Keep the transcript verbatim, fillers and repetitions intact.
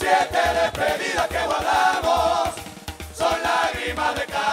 siete despedidas que guardamos son lágrimas de cara.